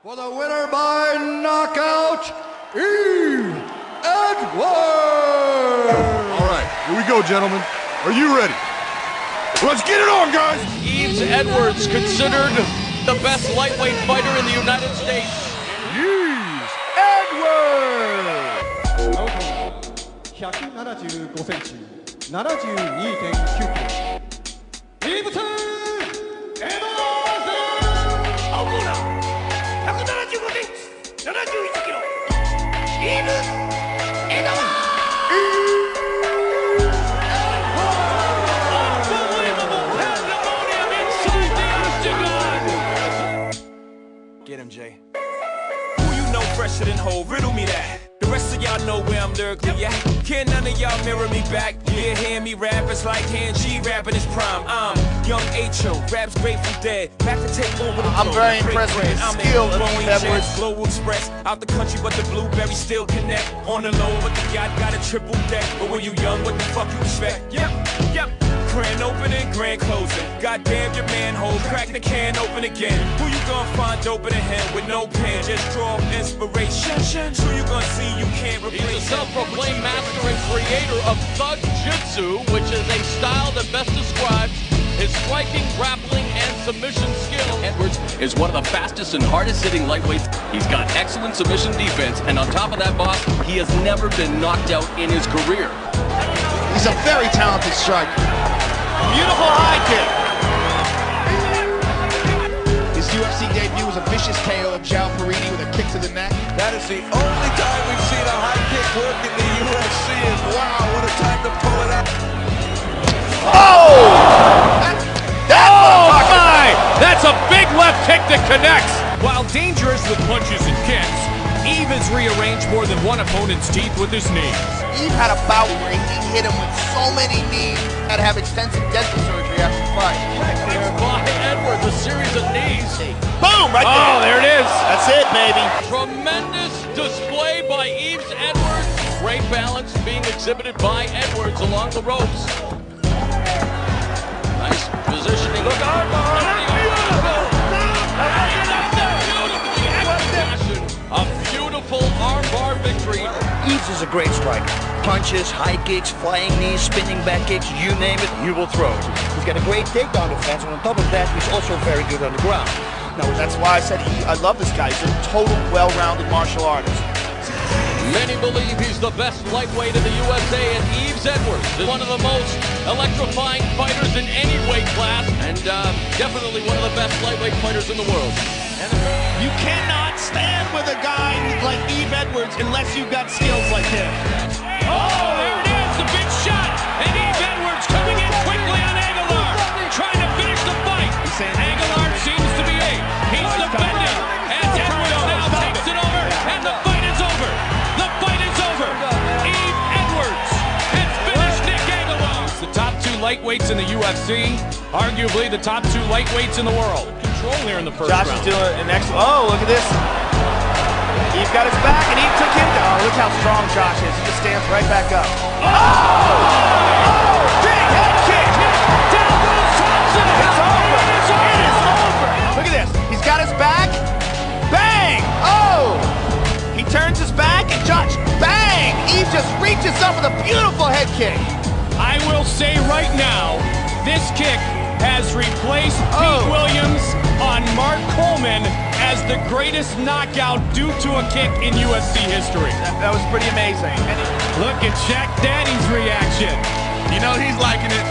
For the winner by knockout, Yves Edwards! All right, here we go, gentlemen. Are you ready? Let's get it on, guys! Yves Edwards, considered the best lightweight fighter in the United States. Yves Edwards! 175センチ、72.9 キロ。イブス・エドワーズ。 青コーナー、175センチ、71キロ。イブス・エドワーズ。 Get him, Jay. Who you know fresher than Ho? Riddle me that. The rest of y'all know where I'm lyrically at. Can none of y'all mirror me back? Yeah, hear me rap, it's like Han G rapping his prime. I'm young H.O., raps Grateful Dead. Back to take over the I'm very impressed with his skill of Yves Edwards. Global Express, out the country, but the blueberry still connect. On the low, but the yacht got a triple deck. But when you young, what the fuck you expect? Yep. Grand opening, grand closing. Goddamn your manhole, crack the can open again. Who you gonna find open a hand with no pen? Just draw inspiration. Who you gonna see you can't replace? He's a self-proclaimed master and creator of Thug Jitsu, which is a style that best describes his striking, grappling, and submission skill. Edwards is one of the fastest and hardest hitting lightweights. He's got excellent submission defense, and on top of that, boss, he has never been knocked out in his career. He's a very talented striker. Beautiful high kick. His UFC debut was a vicious KO of Jao Perini with a kick to the neck. That is the only time we've seen a high kick work in the UFC, and wow, what a time to pull it out. Oh! Oh my! That's a big left kick that connects. While dangerous with punches and kicks, Yves has rearranged more than one opponent's teeth with his knees. Yves had a bout where he hit him with so many knees, had to have extensive dental surgery after the fight. By Edwards, a series of knees. Boom! Right there. Oh, there it is. That's it, baby. Tremendous display by Yves Edwards. Great balance being exhibited by Edwards along the ropes. Nice positioning. Look out! A beautiful armbar victory. Yves is a great striker. Punches, high kicks, flying knees, spinning back kicks, you name it, he will throw it. He's got a great takedown defense, and on top of that, he's also very good on the ground. No, that's why I said I love this guy. He's a total well-rounded martial artist. Many believe he's the best lightweight in the USA, and Yves Edwards is one of the most electrifying fighters in any weight class, and definitely one of the best lightweight fighters in the world. You cannot stand with a guy like Yves Edwards unless you've got skills like him. Oh, there it is, the big shot, and Yves Edwards coming in quickly on Aguilar, trying to finish the fight. Aguilar seems to be he's defending, and Edwards now takes it over, and the fight is over. The fight is over. Yves Edwards has finished Nick Aguilar. It's the top two lightweights in the UFC, arguably the top two lightweights in the world. Control here in the first round. Josh is doing an excellent. Oh, look at this. Yves got his back, and Yves took him down. Oh, look how strong Josh is. He just stands right back up. Oh! Big head kick. Down goes Thompson. It's over. It is over. It is over. Look at this. He's got his back. Bang! Oh! He turns his back, and Josh, bang! Yves just reaches up with a beautiful head kick. I will say right now, this kick has replaced Pete Williams on Mark Coleman as the greatest knockout due to a kick in UFC history. That was pretty amazing. Look at Shaq Daddy's reaction. You know he's liking it.